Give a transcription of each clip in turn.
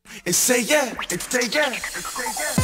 and say yeah, and say yeah, and say yeah.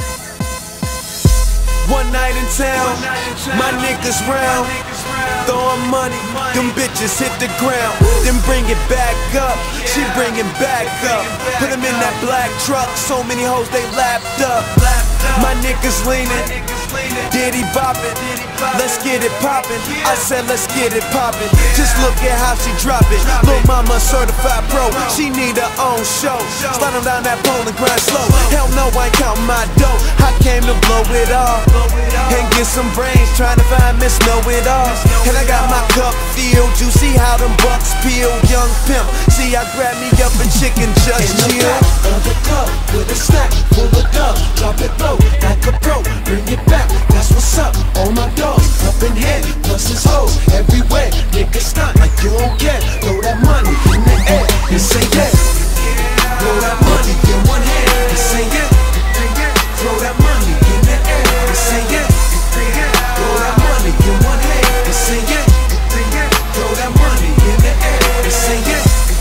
One night in town, my niggas round, throwing money, them bitches hit the ground, then bring it back up, she bring it back up, put them in that black truck, so many hoes they lapped up, my niggas leaning, Diddy boppin', let's get it poppin', I said let's get it poppin', just look at how she drop it, Lil' mama certified pro, she need her own show, slide down that pole and grind slow, hell no I ain't countin' my dough, I came to blow it all, and get some brains, trying to find Miss Know-It-All. And I got my cup filled, you see how them bucks peel. Young pimp, see I grab me up and chicken just chill. In the back of the club, with a stack full of dubs, drop it low, like a pro, bring it back, that's what's up. All my dogs, up in here, plus his hoes, everywhere. Niggas stunt like you don't care, throw that money in the air, and say yeah. Throw that money in one hand, and say yeah. Throw that money in the air, and say yeah. Throw that money in one hand, and say yeah. Throw that money in the air, and say yeah.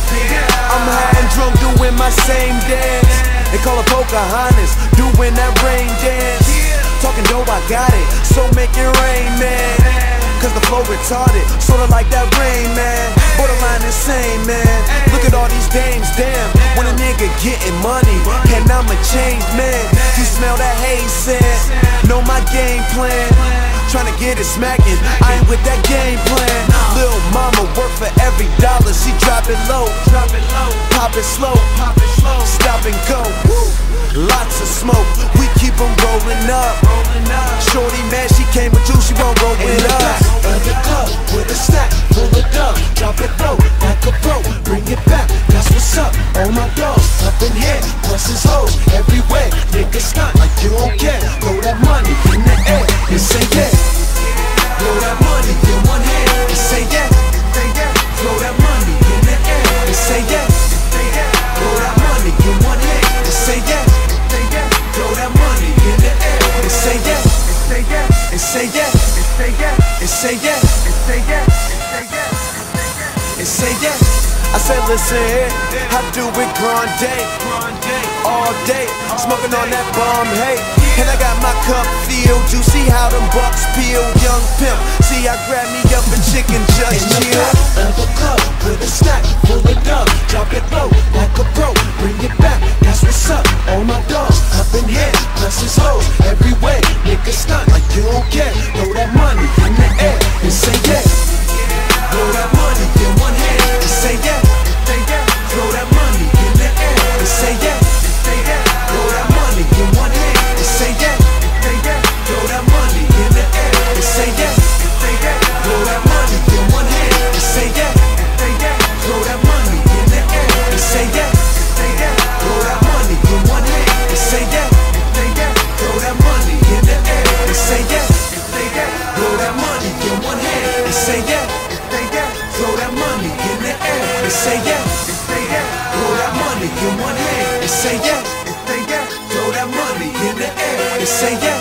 I'm high and drunk doing my same dance. They call it Pocahontas, doing that rain dance. Talking dope, I got it, so make it rain, man. Cause the flow retarded, sorta like that Rain Man. Borderline insane, man. Look at all these dames, damn. When a nigga getting money, and I'm a changed man. You smell that haze scent, know my game plan. Tryna get it smacking, I ain't with that game plan. Lil' mama work for every dollar, she drop it low, pop it slow, stop and go. Lots of smoke, we keep 'em rolling up. Shorty man, she came with you, she won't roll with us. In the club, with a stack full of dubs, drop it low, like a pro, bring it back, that's what's up. All my dogs, up in here, plus his hoes, everywhere. Niggas stunt like you don't care, throw that money in the air, and say yeah. Throw that money in one hand, and say yeah. Throw that money in the air, and say yeah. Throw that money in one hand, and say yeah. Throw that money in the air, and say yeah. And say yeah. And say yeah. And say yeah. I said listen here, I do it grande, all day, smoking on that bomb, hey. And I got my cup filled, you see how them bucks peel. Young pimp, see I grab me up and chicken just chill. In the back of the club, with a stack full of dubs, drop it low, like a pro, bring it back, that's what's up. All my dogs, up in here, plus his hoes, everywhere. Niggas stunt like you don't care, throw that money in the air, and say yeah. Throw that money in one hand, and say yeah. Throw that money in the air, and say yeah. Throw that money in one hand, and say yeah. Throw that money in the air, and say yeah. Throw that money in one hand, and say yeah. Throw that money in the air, and say yeah. Throw that money in one hand, and say yeah. Throw that money in the air, and say yeah. Throw that money in one hand, and say yeah. Throw that money in the air, and say yeah. Throw that money in one hand, and say yeah. Throw that money in the air, and say yeah.